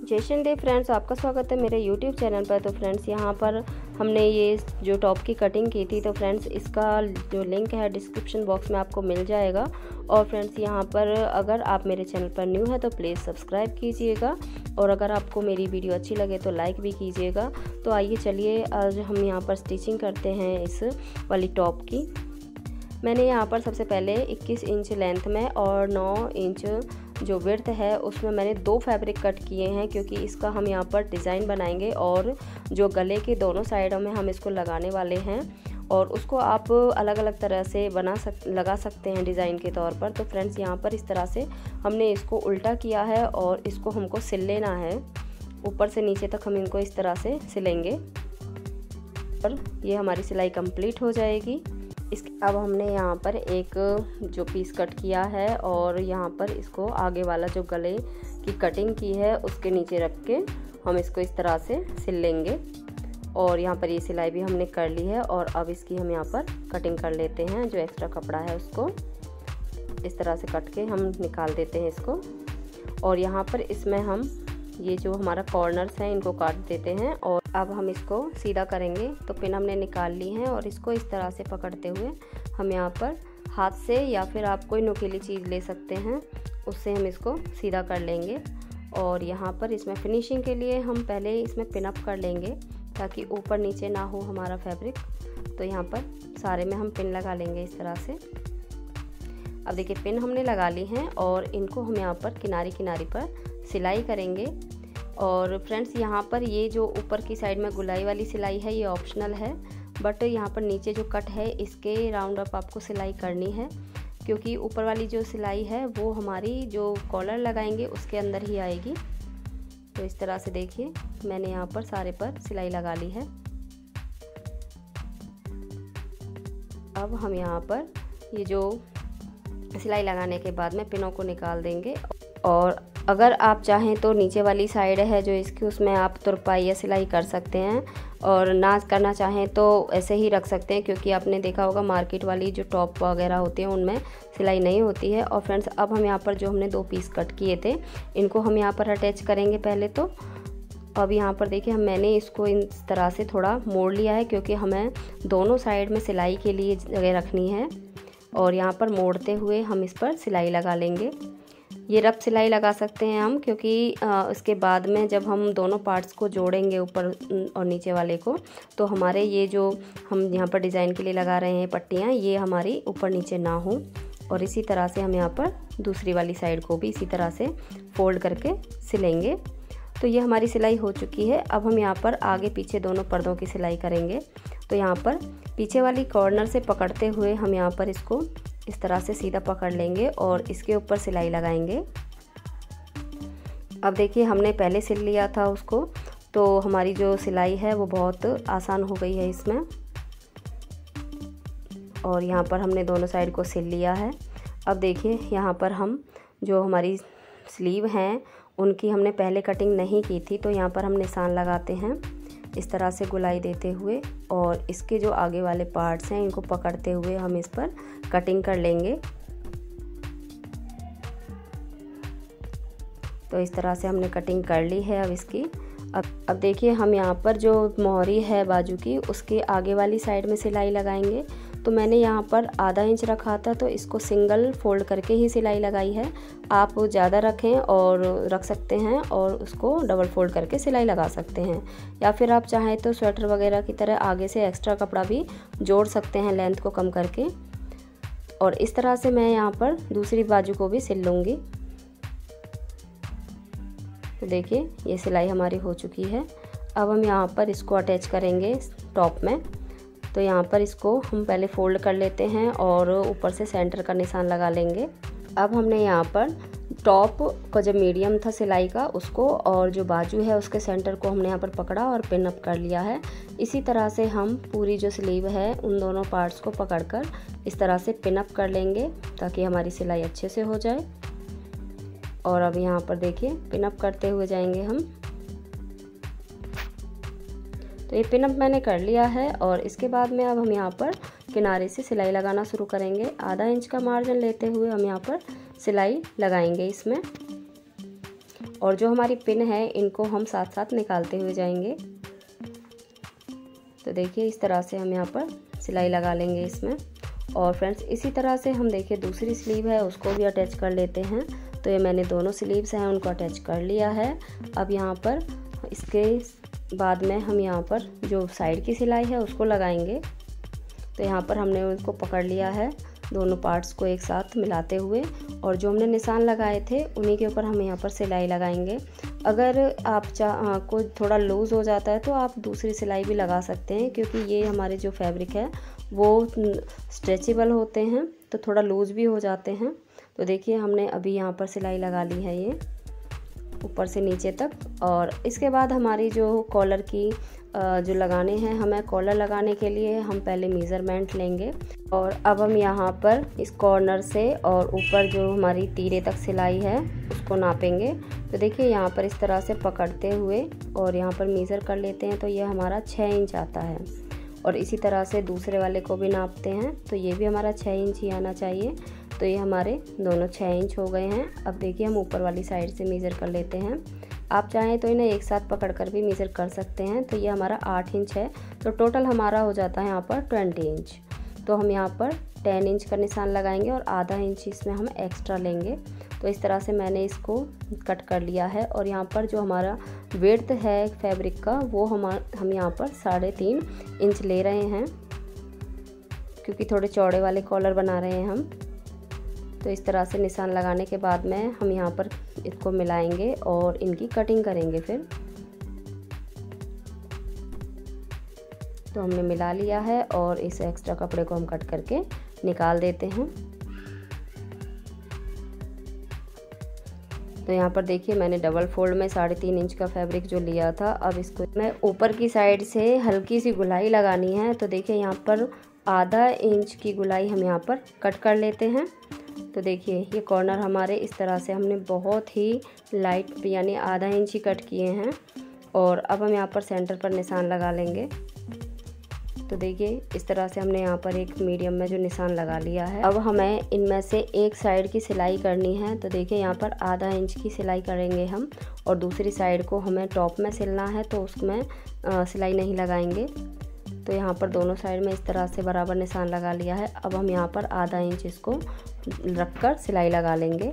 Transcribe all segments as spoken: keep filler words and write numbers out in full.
जय day friends, आपका स्वागत है मेरे यूट्यूब चैनल पर। तो फ्रेंड्स यहाँ पर हमने ये जो टॉप की कटिंग की थी, तो फ्रेंड्स इसका जो लिंक है डिस्क्रिप्शन बॉक्स में आपको मिल जाएगा। और फ्रेंड्स यहाँ पर अगर आप मेरे चैनल पर न्यू है तो प्लीज़ सब्सक्राइब कीजिएगा, और अगर आपको मेरी वीडियो अच्छी लगे तो लाइक भी कीजिएगा। तो आइए चलिए आज हम यहाँ पर स्टिचिंग करते हैं इस वाली टॉप की। मैंने यहाँ पर सबसे पहले इक्कीस इंच लेंथ में और नौ इंच जो विड्थ है उसमें मैंने दो फैब्रिक कट किए हैं, क्योंकि इसका हम यहाँ पर डिज़ाइन बनाएंगे और जो गले के दोनों साइडों में हम इसको लगाने वाले हैं, और उसको आप अलग अलग तरह से बना सक लगा सकते हैं डिज़ाइन के तौर पर। तो फ्रेंड्स यहाँ पर इस तरह से हमने इसको उल्टा किया है और इसको हमको सिल लेना है। ऊपर से नीचे तक हम इनको इस तरह से सिलेंगे और ये हमारी सिलाई कंप्लीट हो जाएगी। इस अब हमने यहाँ पर एक जो पीस कट किया है और यहाँ पर इसको आगे वाला जो गले की कटिंग की है उसके नीचे रख के हम इसको इस तरह से सिल लेंगे। और यहाँ पर ये सिलाई भी हमने कर ली है, और अब इसकी हम यहाँ पर कटिंग कर लेते हैं। जो एक्स्ट्रा कपड़ा है उसको इस तरह से कट के हम निकाल देते हैं इसको, और यहाँ पर इसमें हम ये जो हमारा कॉर्नर्स हैं इनको काट देते हैं। और अब हम इसको सीधा करेंगे। तो पिन हमने निकाल ली है और इसको इस तरह से पकड़ते हुए हम यहाँ पर हाथ से या फिर आप कोई नुकीली चीज़ ले सकते हैं, उससे हम इसको सीधा कर लेंगे। और यहाँ पर इसमें फिनिशिंग के लिए हम पहले इसमें पिन अप कर लेंगे ताकि ऊपर नीचे ना हो हमारा फैब्रिक। तो यहाँ पर सारे में हम पिन लगा लेंगे इस तरह से। अब देखिए पिन हमने लगा ली हैं और इनको हम यहाँ पर किनारी किनारी पर सिलाई करेंगे। और फ्रेंड्स यहाँ पर ये जो ऊपर की साइड में गुलाई वाली सिलाई है ये ऑप्शनल है, बट यहाँ पर नीचे जो कट है इसके राउंड अप आपको सिलाई करनी है, क्योंकि ऊपर वाली जो सिलाई है वो हमारी जो कॉलर लगाएंगे उसके अंदर ही आएगी। तो इस तरह से देखिए मैंने यहाँ पर सारे पर सिलाई लगा ली है। अब हम यहाँ पर ये जो सिलाई लगाने के बाद में पिनों को निकाल देंगे, और अगर आप चाहें तो नीचे वाली साइड है जो इसकी उसमें आप तुरपाई या सिलाई कर सकते हैं, और ना करना चाहें तो ऐसे ही रख सकते हैं, क्योंकि आपने देखा होगा मार्केट वाली जो टॉप वगैरह होती हैं उनमें सिलाई नहीं होती है। और फ्रेंड्स अब हम यहाँ पर जो हमने दो पीस कट किए थे इनको हम यहाँ पर अटैच करेंगे पहले। तो अब यहाँ पर देखिए हम मैंने इसको इस तरह से थोड़ा मोड़ लिया है, क्योंकि हमें दोनों साइड में सिलाई के लिए जगह रखनी है। और यहाँ पर मोड़ते हुए हम इस पर सिलाई लगा लेंगे। ये रफ सिलाई लगा सकते हैं हम, क्योंकि इसके बाद में जब हम दोनों पार्ट्स को जोड़ेंगे ऊपर और नीचे वाले को, तो हमारे ये जो हम यहाँ पर डिज़ाइन के लिए लगा रहे हैं पट्टियाँ, ये हमारी ऊपर नीचे ना हो। और इसी तरह से हम यहाँ पर दूसरी वाली साइड को भी इसी तरह से फोल्ड करके सिलेंगे। तो ये हमारी सिलाई हो चुकी है। अब हम यहाँ पर आगे पीछे दोनों पर्दों की सिलाई करेंगे। तो यहाँ पर पीछे वाली कॉर्नर से पकड़ते हुए हम यहाँ पर इसको इस तरह से सीधा पकड़ लेंगे और इसके ऊपर सिलाई लगाएंगे। अब देखिए हमने पहले सिल लिया था उसको, तो हमारी जो सिलाई है वो बहुत आसान हो गई है इसमें। और यहाँ पर हमने दोनों साइड को सिल लिया है। अब देखिए यहाँ पर हम जो हमारी स्लीव हैं उनकी हमने पहले कटिंग नहीं की थी, तो यहाँ पर हम निशान लगाते हैं इस तरह से गुलाई देते हुए, और इसके जो आगे वाले पार्ट्स हैं इनको पकड़ते हुए हम इस पर कटिंग कर लेंगे। तो इस तरह से हमने कटिंग कर ली है अब इसकी। अब अब देखिए हम यहाँ पर जो मोहरी है बाजू की उसके आगे वाली साइड में सिलाई लगाएंगे। तो मैंने यहाँ पर आधा इंच रखा था, तो इसको सिंगल फोल्ड करके ही सिलाई लगाई है। आप ज़्यादा रखें और रख सकते हैं और उसको डबल फोल्ड करके सिलाई लगा सकते हैं, या फिर आप चाहें तो स्वेटर वगैरह की तरह आगे से एक्स्ट्रा कपड़ा भी जोड़ सकते हैं लेंथ को कम करके। और इस तरह से मैं यहाँ पर दूसरी बाजू को भी सिल लूँगी। तो देखिए ये सिलाई हमारी हो चुकी है। अब हम यहाँ पर इसको अटैच करेंगे टॉप में। तो यहाँ पर इसको हम पहले फोल्ड कर लेते हैं और ऊपर से सेंटर का निशान लगा लेंगे। अब हमने यहाँ पर टॉप का जो मीडियम था सिलाई का उसको, और जो बाजू है उसके सेंटर को हमने यहाँ पर पकड़ा और पिन अप कर लिया है। इसी तरह से हम पूरी जो स्लीव है उन दोनों पार्ट्स को पकड़कर इस तरह से पिन अप कर लेंगे ताकि हमारी सिलाई अच्छे से हो जाए। और अब यहाँ पर देखिए पिन अप करते हुए जाएंगे हम। तो ये पिन अप मैंने कर लिया है, और इसके बाद में अब हम यहाँ पर किनारे से सिलाई लगाना शुरू करेंगे। आधा इंच का मार्जिन लेते हुए हम यहाँ पर सिलाई लगाएंगे इसमें। और जो हमारी पिन है इनको हम साथ साथ निकालते हुए जाएंगे। तो देखिए इस तरह से हम यहाँ पर सिलाई लगा लेंगे इसमें। और फ्रेंड्स इसी तरह से हम देखिए दूसरी स्लीव है उसको भी अटैच कर लेते हैं। तो ये मैंने दोनों स्लीव्स हैं उनको अटैच कर लिया है। अब यहाँ पर इसके बाद में हम यहाँ पर जो साइड की सिलाई है उसको लगाएंगे। तो यहाँ पर हमने उसको पकड़ लिया है दोनों पार्ट्स को एक साथ मिलाते हुए, और जो हमने निशान लगाए थे उन्हीं के ऊपर हम यहाँ पर सिलाई लगाएंगे। अगर आप चाह को थोड़ा लूज़ हो जाता है तो आप दूसरी सिलाई भी लगा सकते हैं, क्योंकि ये हमारे जो फैब्रिक है वो स्ट्रेचेबल होते हैं तो थोड़ा लूज़ भी हो जाते हैं। तो देखिए हमने अभी यहाँ पर सिलाई लगा ली है ये ऊपर से नीचे तक। और इसके बाद हमारी जो कॉलर की जो लगाने हैं, हमें कॉलर लगाने के लिए हम पहले मेज़रमेंट लेंगे। और अब हम यहाँ पर इस कॉर्नर से और ऊपर जो हमारी तीरे तक सिलाई है उसको नापेंगे। तो देखिए यहाँ पर इस तरह से पकड़ते हुए और यहाँ पर मेज़र कर लेते हैं तो ये हमारा छः इंच आता है। और इसी तरह से दूसरे वाले को भी नापते हैं तो ये भी हमारा छः इंच ही आना चाहिए। तो ये हमारे दोनों छः इंच हो गए हैं। अब देखिए हम ऊपर वाली साइड से मेज़र कर लेते हैं। आप चाहें तो इन्हें एक साथ पकड़कर भी मेज़र कर सकते हैं। तो ये हमारा आठ इंच है, तो टोटल हमारा हो जाता है यहाँ पर ट्वेंटी इंच। तो हम यहाँ पर टेन इंच का निशान लगाएंगे और आधा इंच इसमें हम एक्स्ट्रा लेंगे। तो इस तरह से मैंने इसको कट कर लिया है। और यहाँ पर जो हमारा विड्थ है फैब्रिक का वो हम हम यहाँ पर साढ़े तीन इंच ले रहे हैं, क्योंकि थोड़े चौड़े वाले कॉलर बना रहे हैं हम। तो इस तरह से निशान लगाने के बाद में हम यहाँ पर इसको मिलाएंगे और इनकी कटिंग करेंगे फिर। तो हमने मिला लिया है और इस एक्स्ट्रा कपड़े को हम कट करके निकाल देते हैं। तो यहाँ पर देखिए मैंने डबल फोल्ड में साढ़े तीन इंच का फैब्रिक जो लिया था, अब इसको मैं ऊपर की साइड से हल्की सी गुलाई लगानी है। तो देखिए यहाँ पर आधा इंच की गुलाई हम यहाँ पर कट कर लेते हैं। तो देखिए ये कॉर्नर हमारे इस तरह से हमने बहुत ही लाइट यानी आधा इंच ही कट किए हैं। और अब हम यहाँ पर सेंटर पर निशान लगा लेंगे। तो देखिए इस तरह से हमने यहाँ पर एक मीडियम में जो निशान लगा लिया है। अब हमें इनमें से एक साइड की सिलाई करनी है। तो देखिए यहाँ पर आधा इंच की सिलाई करेंगे हम, और दूसरी साइड को हमें टॉप में सिलना है तो उसमें सिलाई नहीं लगाएंगे। तो यहाँ पर दोनों साइड में इस तरह से बराबर निशान लगा लिया है। अब हम यहाँ पर आधा इंच इसको रखकर सिलाई लगा लेंगे।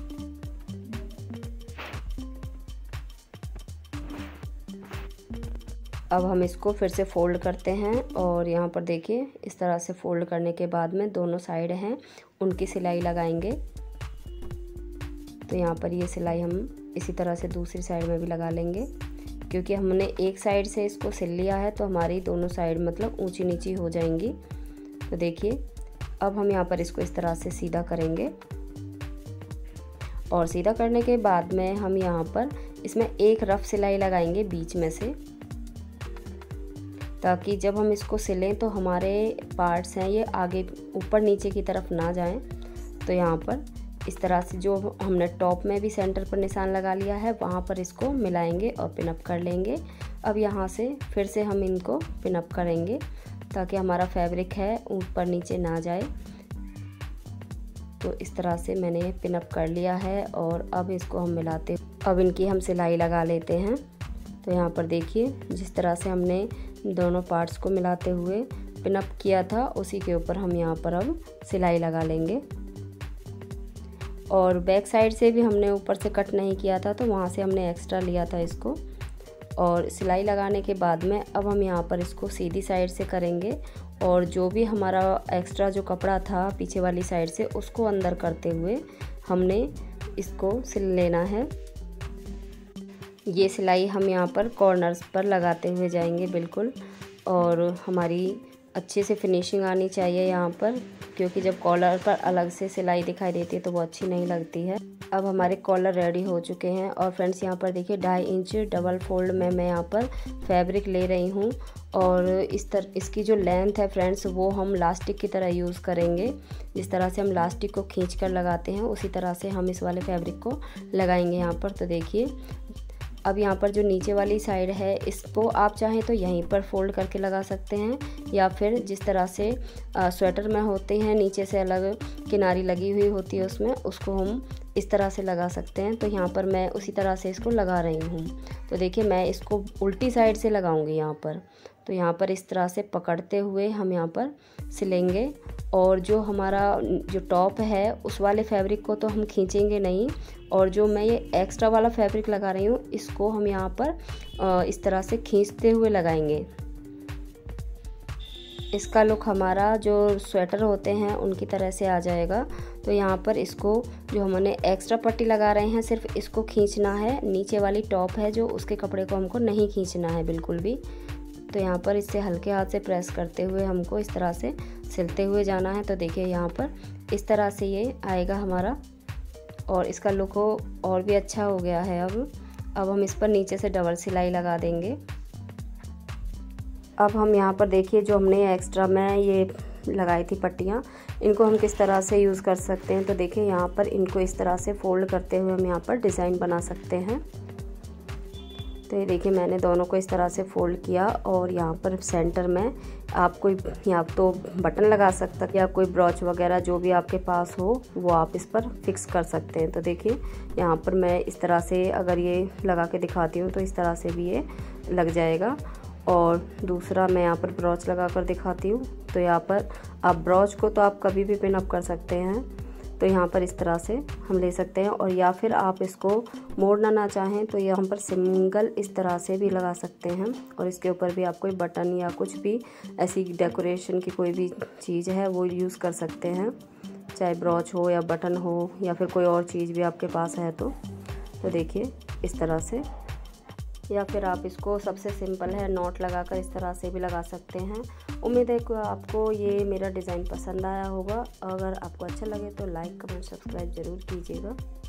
अब हम इसको फिर से फोल्ड करते हैं और यहाँ पर देखिए इस तरह से फोल्ड करने के बाद में दोनों साइड हैं उनकी सिलाई लगाएंगे। तो यहाँ पर ये सिलाई हम इसी तरह से दूसरी साइड में भी लगा लेंगे, क्योंकि हमने एक साइड से इसको सिल लिया है तो हमारी दोनों साइड मतलब ऊंची नीची हो जाएंगी। तो देखिए अब हम यहाँ पर इसको इस तरह से सीधा करेंगे। और सीधा करने के बाद में हम यहाँ पर इसमें एक रफ सिलाई लगाएंगे बीच में से, ताकि जब हम इसको सिलें तो हमारे पार्ट्स हैं ये आगे ऊपर नीचे की तरफ ना जाएं। तो यहाँ पर इस तरह से जो हमने टॉप में भी सेंटर पर निशान लगा लिया है वहाँ पर इसको मिलाएंगे और पिनअप कर लेंगे। अब यहाँ से फिर से हम इनको पिनअप करेंगे ताकि हमारा फैब्रिक है ऊपर नीचे ना जाए। तो इस तरह से मैंने पिनअप कर लिया है और अब इसको हम मिलाते अब इनकी हम सिलाई लगा लेते हैं। तो यहाँ पर देखिए जिस तरह से हमने दोनों पार्ट्स को मिलाते हुए पिनअप किया था उसी के ऊपर हम यहाँ पर अब सिलाई लगा लेंगे। और बैक साइड से भी हमने ऊपर से कट नहीं किया था तो वहाँ से हमने एक्स्ट्रा लिया था इसको। और सिलाई लगाने के बाद में अब हम यहाँ पर इसको सीधी साइड से करेंगे और जो भी हमारा एक्स्ट्रा जो कपड़ा था पीछे वाली साइड से उसको अंदर करते हुए हमने इसको सिल लेना है। ये सिलाई हम यहाँ पर कॉर्नर्स पर लगाते हुए जाएंगे बिल्कुल, और हमारी अच्छे से फिनिशिंग आनी चाहिए यहाँ पर, क्योंकि जब कॉलर पर अलग से सिलाई दिखाई देती है तो वो अच्छी नहीं लगती है। अब हमारे कॉलर रेडी हो चुके हैं। और फ्रेंड्स यहाँ पर देखिए ढाई इंच डबल फोल्ड में मैं यहाँ पर फैब्रिक ले रही हूँ और इस तरह इसकी जो लेंथ है फ्रेंड्स वो हम लास्टिक की तरह यूज़ करेंगे। जिस तरह से हम लास्टिक को खींच कर लगाते हैं उसी तरह से हम इस वाले फैब्रिक को लगाएंगे यहाँ पर। तो देखिए अब यहाँ पर जो नीचे वाली साइड है इसको आप चाहें तो यहीं पर फोल्ड करके लगा सकते हैं, या फिर जिस तरह से स्वेटर में होते हैं नीचे से अलग किनारी लगी हुई होती है उसमें, उसको हम इस तरह से लगा सकते हैं। तो यहाँ पर मैं उसी तरह से इसको लगा रही हूँ। तो देखिए मैं इसको उल्टी साइड से लगाऊंगी यहाँ पर। तो यहाँ पर इस तरह से पकड़ते हुए हम यहाँ पर सिलेंगे, और जो हमारा जो टॉप है उस वाले फैब्रिक को तो हम खींचेंगे नहीं, और जो मैं ये एक्स्ट्रा वाला फैब्रिक लगा रही हूँ इसको हम यहाँ पर इस तरह से खींचते हुए लगाएंगे। इसका लुक हमारा जो स्वेटर होते हैं उनकी तरह से आ जाएगा। तो यहाँ पर इसको जो हमने एक्स्ट्रा पट्टी लगा रहे हैं सिर्फ इसको खींचना है, नीचे वाली टॉप है जो उसके कपड़े को हमको नहीं खींचना है बिल्कुल भी। तो यहाँ पर इससे हल्के हाथ से प्रेस करते हुए हमको इस तरह से सिलते हुए जाना है। तो देखिए यहाँ पर इस तरह से ये आएगा हमारा, और इसका लुक हो और भी अच्छा हो गया है। अब अब हम इस पर नीचे से डबल सिलाई लगा देंगे। अब हम यहाँ पर देखिए जो हमने एक्स्ट्रा में ये लगाई थी पट्टियाँ, इनको हम किस तरह से यूज़ कर सकते हैं। तो देखिए यहाँ पर इनको इस तरह से फोल्ड करते हुए हम यहाँ पर डिज़ाइन बना सकते हैं। तो ये देखिए मैंने दोनों को इस तरह से फोल्ड किया, और यहाँ पर सेंटर में आप कोई यहाँ तो बटन लगा सकते हैं, या कोई ब्रॉच वगैरह जो भी आपके पास हो वो आप इस पर फिक्स कर सकते हैं। तो देखिए यहाँ पर मैं इस तरह से अगर ये लगा के दिखाती हूँ तो इस तरह से भी ये लग जाएगा, और दूसरा मैं यहाँ पर ब्रॉच लगा कर दिखाती हूँ। तो यहाँ पर आप ब्रॉच को तो आप कभी भी पिन अप कर सकते हैं, तो यहाँ पर इस तरह से हम ले सकते हैं, और या फिर आप इसको मोड़ना ना चाहें तो यहाँ पर सिंगल इस तरह से भी लगा सकते हैं, और इसके ऊपर भी आप कोई बटन या कुछ भी ऐसी डेकोरेशन की कोई भी चीज़ है वो यूज़ कर सकते हैं, चाहे ब्रॉच हो या बटन हो या फिर कोई और चीज़ भी आपके पास है तो। तो देखिए इस तरह से, या फिर आप इसको सबसे सिंपल है नॉट लगाकर इस तरह से भी लगा सकते हैं। उम्मीद है कि आपको ये मेरा डिज़ाइन पसंद आया होगा। अगर आपको अच्छा लगे तो लाइक कमेंट सब्सक्राइब ज़रूर कीजिएगा।